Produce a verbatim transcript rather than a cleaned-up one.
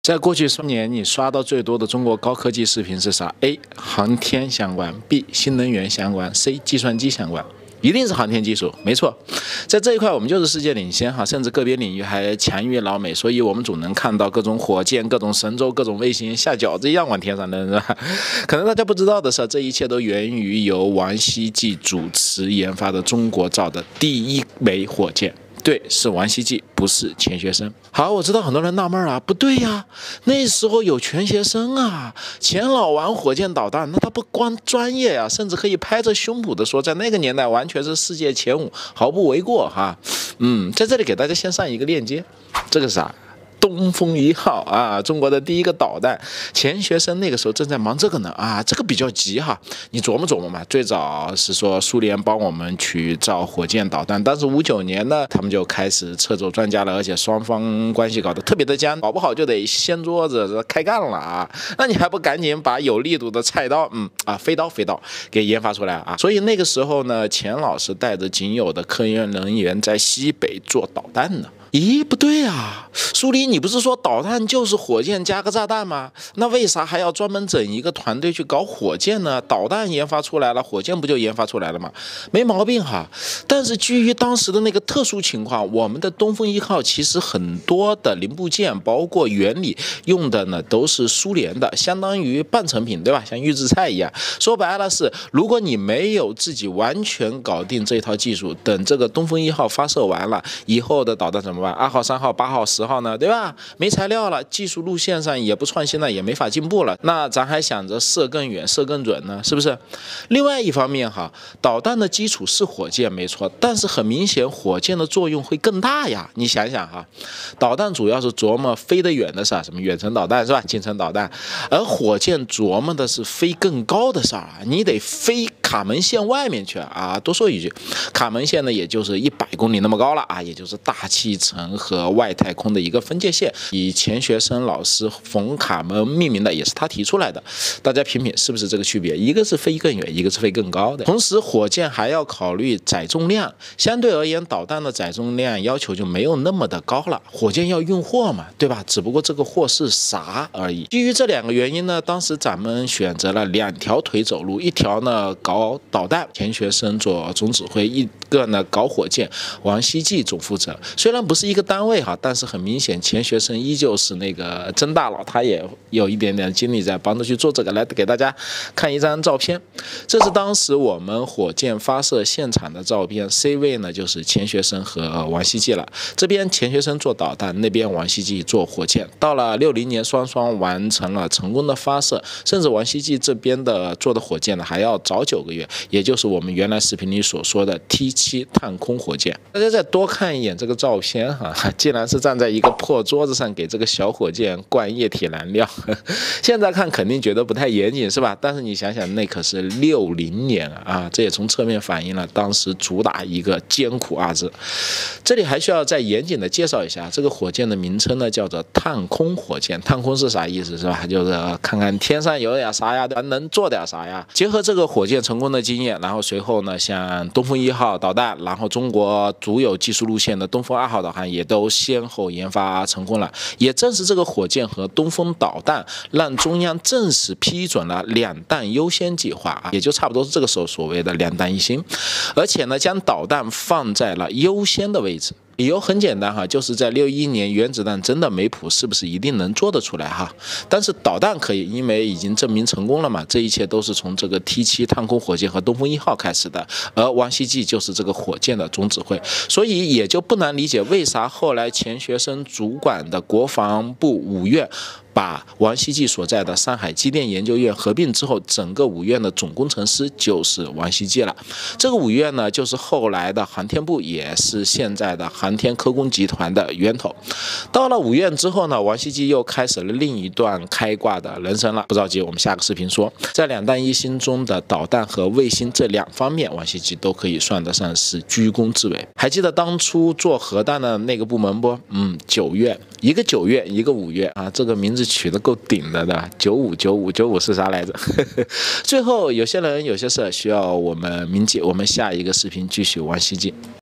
在过去十年，你刷到最多的中国高科技视频是啥 ？A. 航天相关 ，B. 新能源相关 ，C. 计算机相关。一定是航天技术，没错，在这一块我们就是世界领先哈，甚至个别领域还强于老美，所以我们总能看到各种火箭、各种神舟、各种卫星下饺子一样往天上扔，是吧？可能大家不知道的是，这一切都源于由王希季主持研发的中国造的第一枚火箭。对，是王希季，不是钱学森。好，我知道很多人纳闷啊，不对呀，那时候有钱学森啊，钱老玩火箭导弹，那他不光专业呀、啊，甚至可以拍着胸脯的说，在那个年代完全是世界前五，毫不为过哈。嗯，在这里给大家先上一个链接，这个是啥？东风一号啊，中国的第一个导弹，钱学森那个时候正在忙这个呢啊，这个比较急哈，你琢磨琢磨嘛。最早是说苏联帮我们去造火箭导弹，但是五九年呢，他们就开始撤走专家了，而且双方关系搞得特别的僵，搞不好就得掀桌子开干了啊。那你还不赶紧把有力度的菜刀，嗯啊，飞刀飞刀给研发出来啊？所以那个时候呢，钱老师带着仅有的科研人员在西北做导弹呢。咦，不对啊，苏黎，你不是说导弹就是火箭加个炸弹吗？那为啥还要专门整一个团队去搞火箭呢？导弹研发出来了，火箭不就研发出来了吗？没毛病哈。但是基于当时的那个特殊情况，我们的东风一号其实很多的零部件，包括原理用的呢都是苏联的，相当于半成品，对吧？像预制菜一样。说白了是，如果你没有自己完全搞定这套技术，等这个东风一号发射完了以后的导弹怎么？二号、三号、八号、十号呢，对吧？没材料了，技术路线上也不创新了，也没法进步了。那咱还想着射更远、射更准呢，是不是？另外一方面哈，导弹的基础是火箭没错，但是很明显，火箭的作用会更大呀。你想想哈，导弹主要是琢磨飞得远的事儿，什么远程导弹是吧？近程导弹，而火箭琢磨的是飞更高的事儿，你得飞卡门线外面去啊。多说一句，卡门线呢，也就是一百公里那么高了啊，也就是大气层和外太空的一个分界线，以钱学森老师冯卡门命名的，也是他提出来的。大家品品是不是这个区别？一个是飞更远，一个是飞更高的。同时，火箭还要考虑载重量，相对而言，导弹的载重量要求就没有那么的高了。火箭要运货嘛，对吧？只不过这个货是啥而已。基于这两个原因呢，当时咱们选择了两条腿走路，一条呢搞导弹，钱学森做总指挥；一个呢搞火箭，王希季总负责。虽然不是一个单位哈，但是很明显，钱学森依旧是那个真大佬，他也有一点点精力在帮着去做这个。来给大家看一张照片，这是当时我们火箭发射现场的照片。C 位呢就是钱学森和王希季了，这边钱学森做导弹，那边王希季做火箭。到了六零年，双双完成了成功的发射，甚至王希季这边的做的火箭呢还要早九个月，也就是我们原来视频里所说的 T 七 探空火箭。大家再多看一眼这个照片哈，既然是站在一个破桌子上给这个小火箭灌液体燃料，现在看肯定觉得不太严谨是吧？但是你想想，那可是六零年啊，这也从侧面反映了当时主打一个艰苦二字。这里还需要再严谨的介绍一下，这个火箭的名称呢叫做探空火箭。探空是啥意思是吧？就是看看天上有点啥呀，能做点啥呀？结合这个火箭成功的经验，然后随后呢，像东风一号导弹，然后中国独有技术路线的东风二号导弹也都先后研发成功了。也正是这个火箭和东风导弹，让中央正式批准了两弹优先计划啊，也就差不多是这个时候所谓的两弹一星，而且呢，将导弹放在了优先的位置。理由很简单哈，就是在六一年原子弹真的没谱，是不是一定能做得出来哈？但是导弹可以，因为已经证明成功了嘛。这一切都是从这个 T 七 探空火箭和东风一号开始的，而王希季就是这个火箭的总指挥，所以也就不难理解为啥后来钱学森主管的国防部五院把王希季所在的上海机电研究院合并之后，整个五院的总工程师就是王希季了。这个五院呢，就是后来的航天部，也是现在的航天科工集团的源头。到了五院之后呢，王希季又开始了另一段开挂的人生了。不着急，我们下个视频说，在两弹一星中的导弹和卫星这两方面，王希季都可以算得上是居功至伟。还记得当初做核弹的那个部门不？嗯，九院，一个九院，一个五院啊，这个名字取得够顶的的，九五九五九五是啥来着？最后有些人有些事需要我们铭记，我们下一个视频继续王希季。